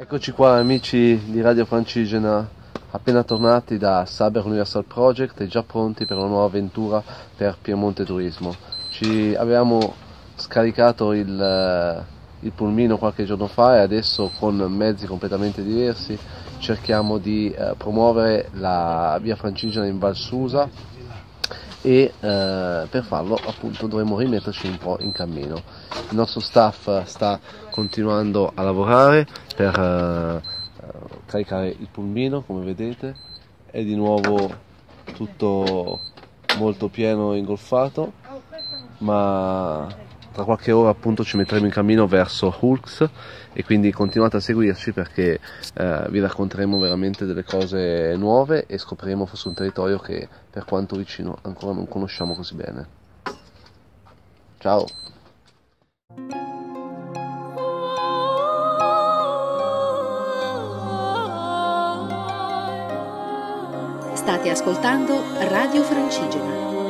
Eccoci qua amici di Radio Francigena, appena tornati da Saber Universal Project e già pronti per una nuova avventura per Piemonte Turismo. Ci avevamo scaricato il pulmino qualche giorno fa e adesso con mezzi completamente diversi cerchiamo di promuovere la via Francigena in Val Susa e per farlo appunto dovremo rimetterci un po' in cammino. Il nostro staff sta continuando a lavorare per caricare il pulmino, come vedete, è di nuovo tutto molto pieno e ingolfato, ma tra qualche ora appunto ci metteremo in cammino verso Hulks e quindi continuate a seguirci perché vi racconteremo veramente delle cose nuove e scopriremo forse un territorio che per quanto vicino ancora non conosciamo così bene. Ciao! State ascoltando Radio Francigena.